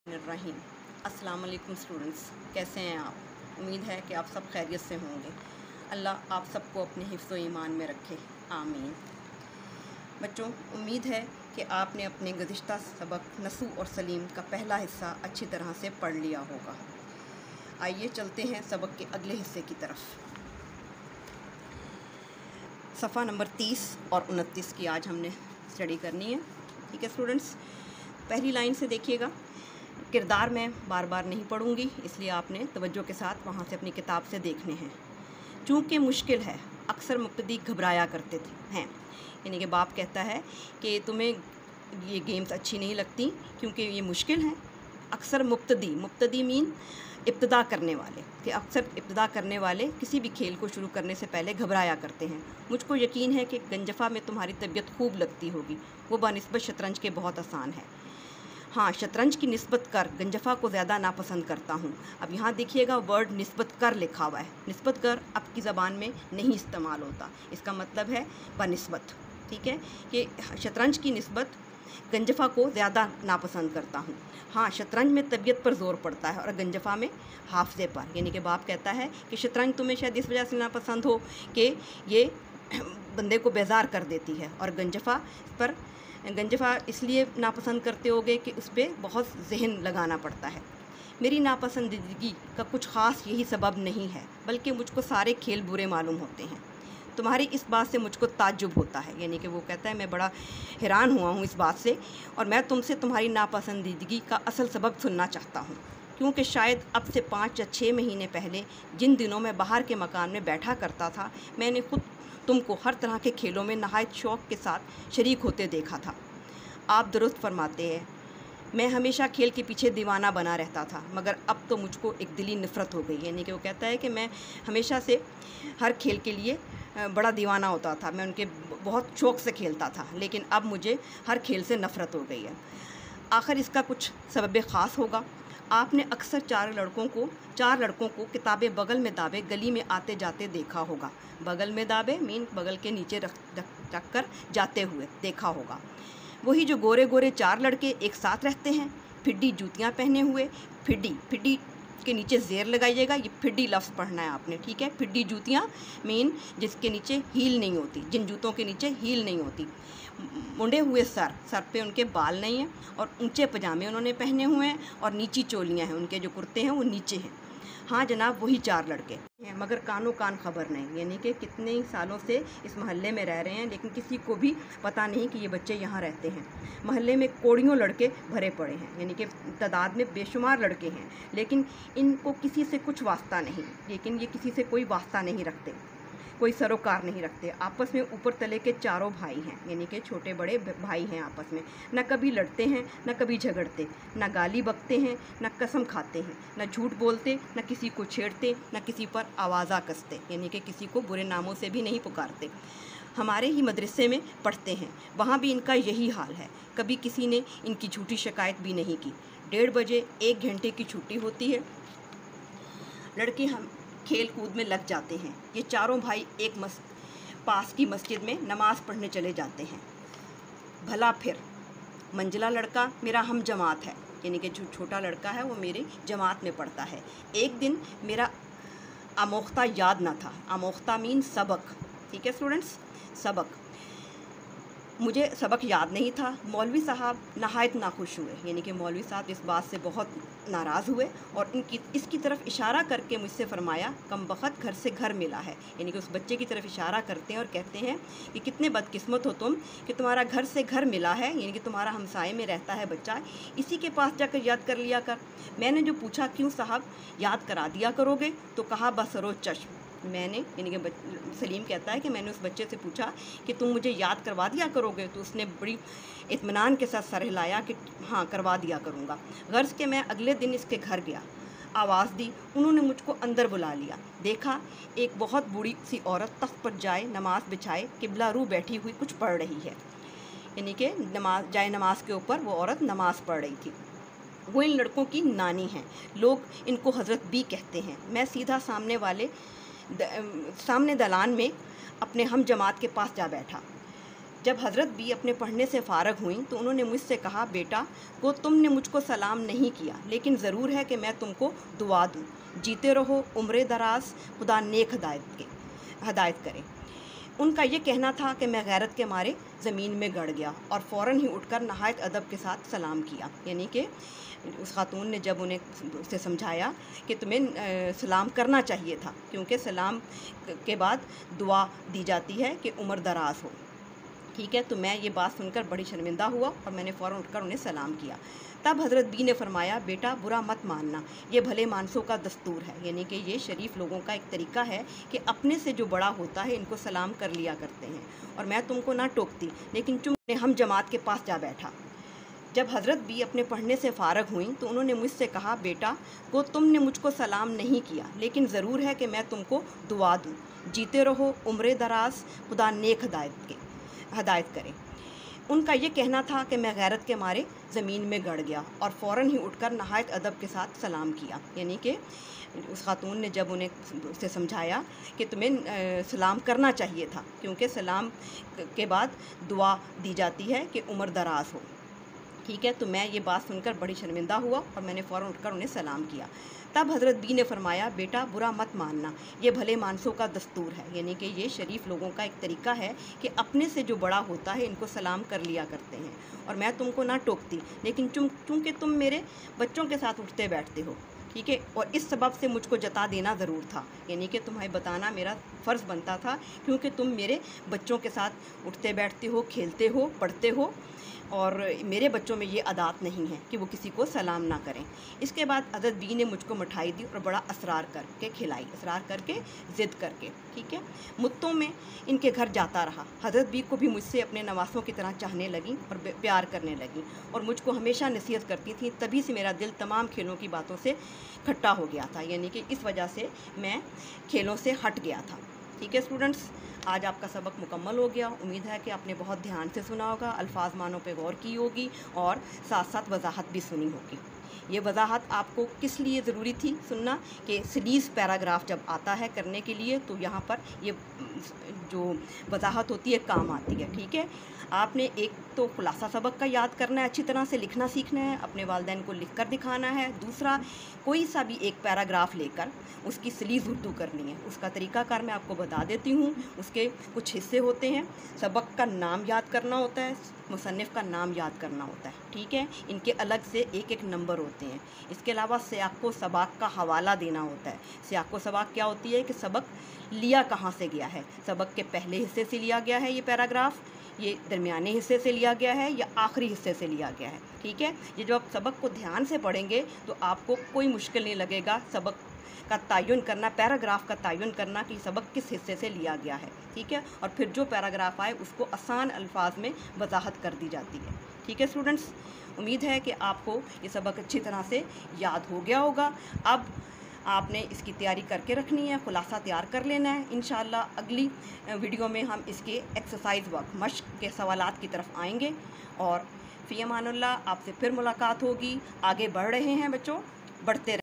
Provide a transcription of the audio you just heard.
रहीम। अस्सलाम वालेकुम स्टूडेंट्स, कैसे हैं आप? उम्मीद है कि आप सब खैरियत से होंगे। अल्लाह आप सबको अपने हिफ्ज़ व ईमान में रखे, आमीन। बच्चों, उम्मीद है कि आपने अपने गुज़िश्ता सबक नसू और सलीम का पहला हिस्सा अच्छी तरह से पढ़ लिया होगा। आइए चलते हैं सबक के अगले हिस्से की तरफ। सफ़ा नंबर 30 और 29 की आज हमने स्टडी करनी है। ठीक है स्टूडेंट्स, पहली लाइन से देखिएगा। किरदार मैं बार बार नहीं पढ़ूंगी, इसलिए आपने तवज्जो के साथ वहाँ से अपनी किताब से देखने हैं। चूँकि मुश्किल है, अक्सर मुक्तदी घबराया करते हैं। यानी कि बाप कहता है कि तुम्हें ये गेम्स अच्छी नहीं लगती क्योंकि ये मुश्किल हैं। अक्सर मुक्तदी मीन इब्तदा करने वाले, कि अक्सर इब्तदा करने वाले किसी भी खेल को शुरू करने से पहले घबराया करते हैं। मुझको यकीन है कि गंजफ़ा में तुम्हारी तबीयत खूब लगती होगी, वो बनिस्बत शतरंज के बहुत आसान है। हाँ, शतरंज की निस्बत कर गंजफ़ा को ज़्यादा नापसंद करता हूँ। अब यहाँ देखिएगा वर्ड निस्बत कर लिखा हुआ है। निस्बत कर आपकी ज़बान में नहीं इस्तेमाल होता, इसका मतलब है बनिस्बत। ठीक है, कि शतरंज की निस्बत गंजफ़ा को ज़्यादा नापसंद करता हूँ। हाँ, शतरंज में तबीयत पर ज़ोर पड़ता है और गंजफ़ा में हाफ़ज़े पर। यानी कि बाप कहता है कि शतरंज तुम्हें शायद इस वजह से नापसंद हो कि ये बंदे को बेजार कर देती है, और गंजफ़ा इसलिए नापसंद करते होगे कि उस पर बहुत जहन लगाना पड़ता है। मेरी नापसंदीदगी का कुछ ख़ास यही सबब नहीं है, बल्कि मुझको सारे खेल बुरे मालूम होते हैं। तुम्हारी इस बात से मुझको ताज्जुब होता है। यानी कि वो कहता है मैं बड़ा हैरान हुआ हूँ इस बात से, और मैं तुमसे तुम्हारी नापसंदीदगी का असल सबब सुनना चाहता हूँ। क्योंकि शायद अब से 5 या 6 महीने पहले, जिन दिनों मैं बाहर के मकान में बैठा करता था, मैंने खुद तुमको हर तरह के खेलों में नहायत शौक़ के साथ शरीक होते देखा था। आप दुरुस्त फरमाते हैं, मैं हमेशा खेल के पीछे दीवाना बना रहता था, मगर अब तो मुझको एक दिली नफ़रत हो गई। यानी कि वो कहता है कि मैं हमेशा से हर खेल के लिए बड़ा दीवाना होता था, मैं उनके बहुत शौक़ से खेलता था, लेकिन अब मुझे हर खेल से नफ़रत हो गई है। आखिर इसका कुछ सबब ख़ास होगा। आपने अक्सर 4 लड़कों को किताबें बगल में दाबे गली में आते जाते देखा होगा। बगल में दाबे मीन बगल के नीचे रख कर जाते हुए देखा होगा। वही जो गोरे गोरे 4 लड़के एक साथ रहते हैं, फिड्डी जूतियाँ पहने हुए। फिड्डी के नीचे ज़ेर लगाइएगा, ये फिड्डी लफ्ज़ पढ़ना है आपने। ठीक है, फिड्डी जूतियाँ मीन जिसके नीचे हील नहीं होती, जिन जूतों के नीचे हील नहीं होती। मुंडे हुए सर पे उनके बाल नहीं हैं, और ऊंचे पजामे उन्होंने पहने हुए हैं, और नीची चोलियाँ हैं, उनके जो कुर्ते हैं वो नीचे हैं। हाँ जनाब, वही 4 लड़के हैं, मगर कानो कान खबर नहीं। यानी कि कितने ही सालों से इस मोहल्ले में रह रहे हैं, लेकिन किसी को भी पता नहीं कि ये बच्चे यहाँ रहते हैं। मोहल्ले में कोड़ियों लड़के भरे पड़े हैं, यानी कि तादाद में बेशुमार लड़के हैं, लेकिन इनको किसी से कुछ वास्ता नहीं। लेकिन ये किसी से कोई वास्ता नहीं रखते, कोई सरोकार नहीं रखते। आपस में ऊपर तले के 4 भाई हैं, यानी कि छोटे बड़े भाई हैं। आपस में न कभी लड़ते हैं, न कभी झगड़ते, न गाली बकते हैं, न कसम खाते हैं, न झूठ बोलते, न किसी को छेड़ते, न किसी पर आवाज़ा कसते, यानी कि किसी को बुरे नामों से भी नहीं पुकारते। हमारे ही मदरसे में पढ़ते हैं, वहाँ भी इनका यही हाल है। कभी किसी ने इनकी झूठी शिकायत भी नहीं की। 1:30 बजे 1 घंटे की छुट्टी होती है, लड़के हम खेल कूद में लग जाते हैं। ये 4 भाई एक पास की मस्जिद में नमाज़ पढ़ने चले जाते हैं। भला फिर मंजिला लड़का मेरा हम जमात है, यानी कि जो छोटा लड़का है वो मेरी जमात में पढ़ता है। एक दिन मेरा आमोख्ता याद ना था। आमोख्ता मीन सबक। ठीक है स्टूडेंट्स, सबक। मुझे सबक याद नहीं था। मौलवी साहब नहायत नाखुश हुए, यानी कि मौलवी साहब इस बात से बहुत नाराज़ हुए, और इसकी तरफ इशारा करके मुझसे फरमाया, कम बख़त घर से घर मिला है। यानी कि उस बच्चे की तरफ इशारा करते हैं और कहते हैं कि कितने बदकिस्मत हो तुम कि तुम्हारा घर से घर मिला है, यानी कि तुम्हारा हमसाए में रहता है बच्चा, इसी के पास जाकर याद कर लिया कर। मैंने जो पूछा, क्यों साहब याद करा दिया करोगे, तो कहा बसरो चश्म। मैंने, यानी कि सलीम कहता है कि मैंने उस बच्चे से पूछा कि तुम मुझे याद करवा दिया करोगे, तो उसने बड़ी इत्मीनान के साथ सर हिलाया कि हाँ करवा दिया करूँगा। गर्ज के मैं अगले दिन इसके घर गया, आवाज़ दी, उन्होंने मुझको अंदर बुला लिया। देखा एक बहुत बूढ़ी सी औरत तख्त पर जाए नमाज बिछाए किबला रू बैठी हुई कुछ पढ़ रही है। यानी कि नमाज के ऊपर वो औरत नमाज़ पढ़ रही थी। वो इन लड़कों की नानी हैं, लोग इनको हज़रत बी कहते हैं। मैं सीधा सामने दलान में अपने हम जमात के पास जा बैठा। جب حضرت بی اپنے پڑھنے سے فارغ ہوئیں تو انہوں نے مجھ سے کہا، بیٹا کو تم نے مجھ کو سلام نہیں کیا، لیکن ضرور ہے کہ میں تم کو دعا دوں، جیتے رہو، عمر دراز، خدا نیک ہدایت کرے۔ ان کا یہ کہنا تھا کہ میں غیرت کے مارے زمین میں گڑ گیا اور فوراً ہی اٹھ کر نہایت ادب کے ساتھ سلام کیا۔ یعنی کہ اس خاتون نے جب انہیں اسے سمجھایا کہ تمہیں سلام کرنا چاہیے تھا، کیونکہ سلام کے بعد دعا دی جاتی ہے کہ عمر دراز ہو، ٹھیک ہے۔ تو میں یہ بات سن کر بڑی شرمندہ ہوا اور میں نے فوراً اٹھ کر انہیں سلام کیا۔ تب حضرت بی نے فرمایا، بیٹا برا مت ماننا، یہ بھلے مانسوں کا دستور ہے۔ یعنی کہ یہ شریف لوگوں کا ایک طریقہ ہے کہ اپنے سے جو بڑا ہوتا ہے ان کو سلام کر لیا کرتے ہیں، اور میں تم کو نہ ٹوکتی، لیکن ہم جماعت کے پاس جا بیٹھا۔ جب حضرت بی اپنے پڑھنے سے فارغ ہوئیں تو انہوں نے مجھ سے کہا، بیٹا کو تم نے مجھ کو سلام نہیں کیا، لیکن ضرور ہے کہ میں تم کو دعا دوں، جیتے رہو، عمر دراز، خدا نیک ہدایت کرے۔ ان کا یہ کہنا تھا کہ میں غیرت کے مارے زمین میں گڑ گیا اور فوراً ہی اٹھ کر نہایت ادب کے ساتھ سلام کیا۔ یعنی کہ اس خاتون نے جب انہیں اسے سمجھایا کہ تمہیں سلام کرنا چاہیے تھا، کیونکہ سلام کے بعد دعا دی جاتی ہے کہ عمر دراز ہو، ٹھیک ہے۔ تو میں یہ بات سن کر بڑی شرمندہ ہوا اور میں نے فوراً اٹھ کر انہیں سلام کیا۔ تب حضرت بی نے فرمایا، بیٹا برا مت ماننا، یہ بھلے مانسوں کا دستور ہے۔ یعنی کہ یہ شریف لوگوں کا ایک طریقہ ہے کہ اپنے سے جو بڑا ہوتا ہے ان کو سلام کر لیا کرتے ہیں، اور میں تم کو نہ ٹوکتی، لیکن چونکہ تم میرے بچوں کے ساتھ اٹھتے بیٹھتے ہو، ٹھیک ہے، اور اس سبب سے مجھ کو جتا دینا ضرور تھا۔ یعنی کہ تمہیں بتانا میرا فرض بنتا تھا، کیونکہ تم میرے بچوں کے ساتھ اٹھتے بیٹھتے ہو، کھیلتے ہو، پڑھتے ہو، اور میرے بچوں میں یہ عادات نہیں ہے کہ وہ کسی کو سلام نہ کریں۔ اس کے بعد حضرت بی نے مجھ کو مٹھائی دی اور بڑا اصرار کر کے کھلائی، اصرار کر کے، ضد کر کے، ٹھیک ہے۔ مدتوں میں ان کے گھر جاتا رہا۔ حضرت بی کو بھی مجھ سے اپنے نواسوں کی طرح چاہنے لگیں اور پیار کرنے لگیں، اور مجھ کو ہمیشہ نصیحت کرتی تھیں۔ تبھی سے میرا دل تمام کھیلوں کی باتوں سے کھٹا ہو گیا تھا، یعنی کہ اس وجہ سے میں کھیلوں سے ہٹ گیا تھا، ٹھیک ہے اسٹوڈنٹس۔ آج آپ کا سبق مکمل ہو گیا۔ امید ہے کہ آپ نے بہت دھیان سے سنا ہوگا، الفاظ معنوں پہ غور کی ہوگی، اور ساتھ ساتھ وضاحت بھی سنی ہوگی۔ یہ وضاحت آپ کو کس لیے ضروری تھی سننا، کہ سلیس پیراگراف جب آتا ہے کرنے کے لیے تو یہاں پر یہ جو وضاحت ہوتی ہے کام آتی ہے، ٹھیک ہے۔ آپ نے ایک تو خلاصہ سبق کا یاد کرنا ہے، اچھی طرح سے لکھنا سیکھنا ہے، اپنے والدین کو لکھ کر دکھانا ہے۔ دوسرا، کوئی سا بھی ایک پیراگراف لے کر اس کی سلیس اردو کرنی ہے۔ اس کا طریقہ کار میں آپ کو بتا دیتی ہوں۔ اس کے کچھ حصے ہوتے ہیں، سبق کا نام یاد کرنا ہوتا ہے، مصنف کا نام یاد کرنا ہوتا ہے، ٹھیک ہے۔ ان کے الگ سے ایک ایک نمبر ہوتے ہیں۔ اس کے علاوہ سیاق و سباق کا حوالہ دینا ہوتا ہے۔ سیاق و سباق کیا ہوتی ہے کہ سبق لیا کہاں سے گیا ہے، سبق کے پہلے حصے سے لیا گیا ہے یہ پیراگراف، یہ درمیانے حصے سے لیا گیا ہے، یا آخری حصے سے لیا گیا ہے، ٹھیک ہے۔ یہ جو آپ سبق کو دھیان سے پڑھیں گے تو آپ کو کوئی مشکل نہیں لگے گا سبق کا تعین کرنا، پیراگراف کا تعین کرنا کہ سبق کس حصے سے لیا گیا ہے، ٹھیک ہے۔ اور پھر جو پیراگراف آئے اس کو آسان الفاظ میں وضاحت کر دی جاتی ہے، ٹھیک ہے اسٹوڈنٹس۔ امید ہے کہ آپ کو یہ سبق اچھی طرح سے یاد ہو گیا ہوگا۔ اب آپ نے اس کی تیاری کر کے رکھنی ہے، خلاصہ تیار کر لینا ہے۔ انشاءاللہ اگلی ویڈیو میں ہم اس کے ایکسرسائز ورک، مشق کے سوالات کی طرف آئیں گے، اور فی امان اللہ آپ سے پھر ملاقات ہوگی۔ آگے بڑھ رہے ہیں بچوں، بڑھتے رہیں۔